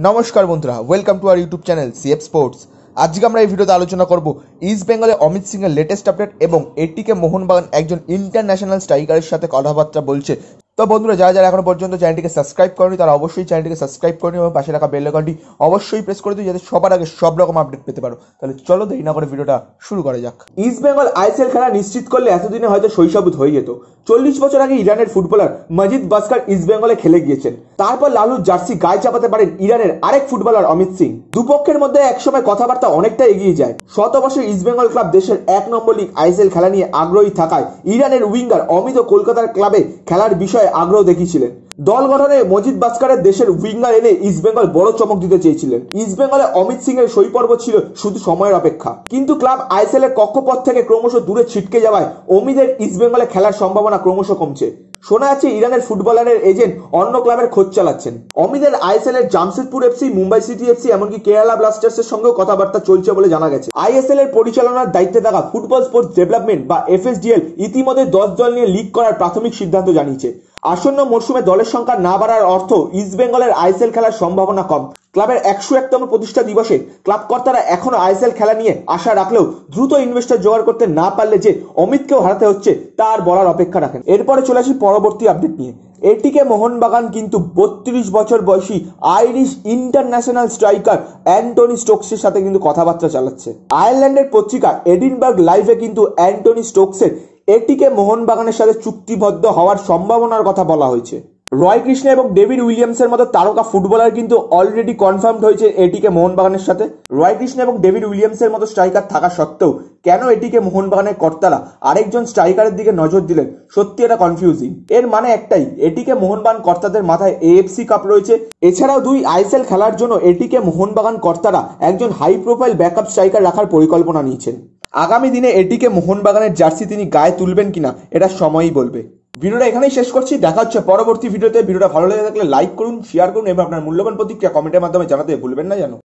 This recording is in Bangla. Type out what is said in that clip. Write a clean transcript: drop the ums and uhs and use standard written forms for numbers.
নমস্কার বন্ধুরা, welcome to our YouTube channel CF sports. আজকে আমরা এই ভিডিওতে আলোচনা করব ইস্ট বেঙ্গলে অমিত সিং এর লেটেস্ট আপডেট এবং এটিকে মোহনবাগান একজন ইন্টারন্যাশনাল স্ট্রাইকারের সাথে কথাবার্তা বলছে। তো বন্ধুরা, যারা যারা এখনো পর্যন্ত চ্যানেলটিকে সাবস্ক্রাইব করেনি তারা অবশ্যই চ্যানেলটিকে সাবস্ক্রাইব করে নিও এবং পাশে রাখা বেল আইকনটি অবশ্যই প্রেস করে দিও যাতে সবার আগে সব রকম আপডেট পেতে পারো। তাহলে চলো দেরি না করে ভিডিওটা শুরু করা যাক। ইস্ট বেঙ্গল আইএসএল খেলা নিশ্চিত করলে এতদিনে হয়তো শৈশবুত হয়ে যেত। 40 বছর আগে ইরানের ফুটবলার মজিদ বাস্কার ইস্ট বেঙ্গলে খেলে গিয়েছেন। তারপর লালুর জার্সি গায়ে চাপাতে পারেন ইরানের আরেক ফুটবলার অমিত সিং। দুপক্ষের মধ্যে একসময় কথাবার্তা অনেকটা এগিয়ে যায়। শত বছর ইস্ট বেঙ্গল ক্লাব দেশের 1 নম্বর লিগ আইএসএল খেলা নিয়ে আগ্রহী থাকায় ইরানের উইঙ্গার অমিত কলকাতার ক্লাবে খেলার বিষয়ে আগ্রহ দেখিয়েছিলেন। দল গঠনে মজিদ বাস্কারের দেশের উইঙ্গার এনে ইস্ট বেঙ্গল বড় চমক দিতে চেয়েছিলেন। ইস্ট বেঙ্গলে অমিত সিং এর সই পর্ব ছিল শুধু সময়ের অপেক্ষা, কিন্তু ক্লাব আইএসএল এর কক্ষপথ থেকে ক্রমশ দূরে ছিটকে যাওয়ায় অমিতের ইস্ট বেঙ্গলে খেলার সম্ভাবনা ক্রমশ কমছে। শোনা যাচ্ছে ইরানের ফুটবলারের এজেন্ট অন্য ক্লাবের খোঁজ চালাচ্ছেন। অমিতের আইএসএল এর Jamshedpur FC, Mumbai City FC, এমনকি কেরালা ব্লাস্টার্স এর সঙ্গেও কথাবার্তা চলছে বলে জানা গেছে। আইএসএল এর পরিচালনার দায়িত্বে থাকা ফুটবল স্পোর্টস ডেভেলপমেন্ট বা এফএসডিএল ইতিমধ্যে 10 দল নিয়ে লিগ করার প্রাথমিক সিদ্ধান্ত জানিয়েছে। আসন্ন মরশুমে দলের সংখ্যা না বাড়ার অর্থ ইস্ট বেঙ্গলের আইএসএল খেলার সম্ভাবনা কম। ক্লাবের 101তম প্রতিষ্ঠা দিবসে ক্লাব কর্তারা এখনো আইএসএল খেলা নিয়ে আশা রাখলেও দ্রুত ইনভেস্টর জোগাড় করতে না পারলে যে অমিতকেও হারাতে হচ্ছে তার বলার অপেক্ষা রাখেন। এরপরে চলে আসি পরবর্তী আপডেট নিয়ে। এটিকে মোহনবাগান কিন্তু 32 বছর বয়সী আইরিশ ইন্টারন্যাশনাল স্ট্রাইকার অ্যান্টনি স্টোকসের সাথে কিন্তু কথাবার্তা চালাচ্ছে। আয়ারল্যান্ডের পত্রিকা এডিনবার্গ লাইভে কিন্তু অ্যান্টনি স্টোকসের এটিকে মোহনবাগানের সাথে চুক্তিবদ্ধ হওয়ার সম্ভাবনার কথা বলা হয়েছে। রয় কৃষ্ণ এবং ডেভিড উইলিয়ামসের মতো তারকা ফুটবলার কিন্তু অলরেডি কনফার্মড হয়েছে এটিকে মোহনবাগানের সাথে। রয় কৃষ্ণ এবং ডেভিড উইলিয়ামসের মতো স্ট্রাইকার থাকা সত্ত্বেও কেন এটিকে মোহনবাগানের কর্তারা আরেকজন স্ট্রাইকারের দিকে নজর দিলেন, সত্যি এটা কনফিউজিং। এর মানে একটাই, এটিকে মোহনবাগান কর্তাদের মাথায় এএফসি কাপ রয়েছে। এছাড়াও 2 আইএসএল খেলার জন্য এটিকে মোহনবাগান কর্তারা একজন হাই প্রোফাইল ব্যাকআপ স্ট্রাইকার রাখার পরিকল্পনা নিয়েছেন। আগামী দিনে এটিকে মোহনবাগানের জার্সি তিনি গায়ে তুলবেন কিনা এটা সময়ই বলবে। ভিডিওটা এখানেই শেষ করছি, দেখা হচ্ছে পরবর্তী ভিডিওতে। ভিডিওটা ভালো লেগে থাকলে লাইক করুন, শেয়ার করুন এবং আপনার মূল্যবান প্রতিক্রিয়া কমেন্টের মাধ্যমে জানাতে ভুলবেন না যেন।